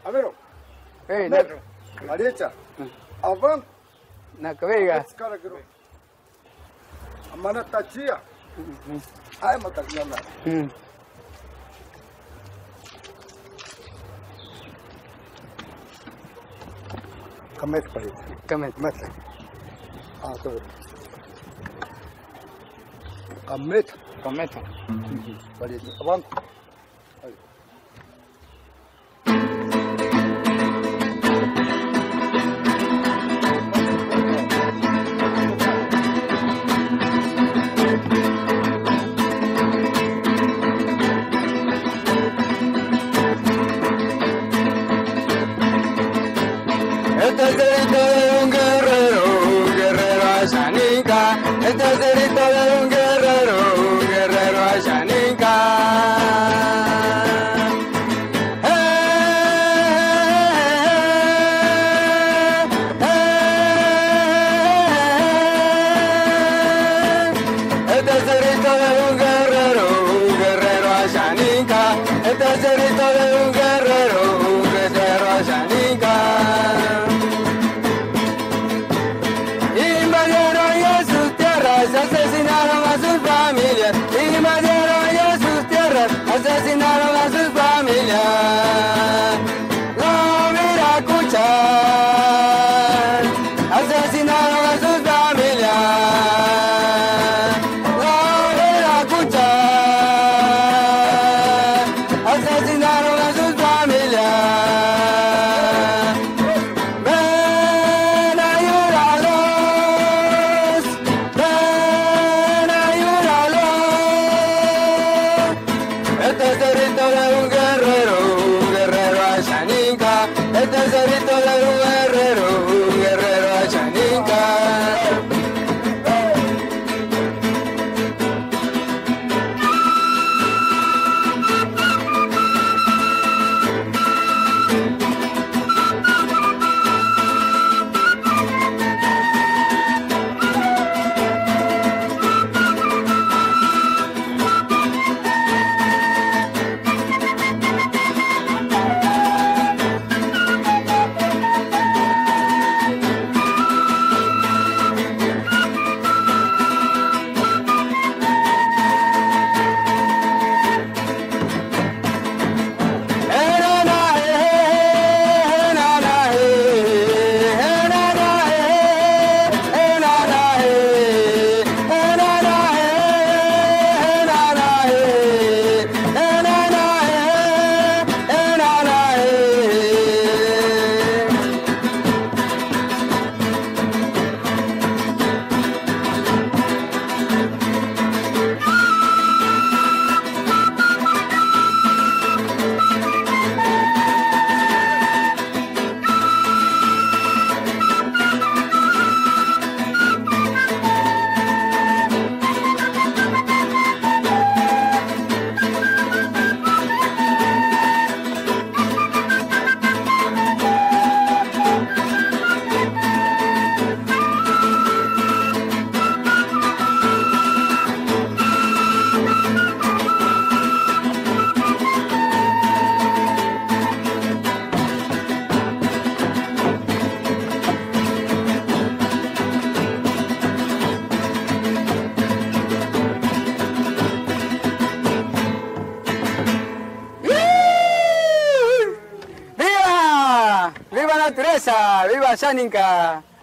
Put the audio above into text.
Amiro. Na Arecha. Avan. nakavega. Cara kiro. Amana tachia. Ay matakna. Kamet pari. Kamet. Kamet. तो Kamet. Kamet. Pari. Avan. Este es el grito de un guerrero ayanica. Este es el grito de un guerrero ayanica. Este es el grito de un guerrero ayanica. Este es el grito de un guerrero ayanica. Asesinaron a sus familias, invadieron ya sus tierras, asesinaron a sus familias. No mira escuchar, asesinaron a sus familias. No mira escuchar, asesinaron a sus familias. Este es el grito de un guerrero ayanica. Este es el grito de un guerrero ayanica. ¡Viva! ¡Viva la naturaleza! ¡Viva Yaninka!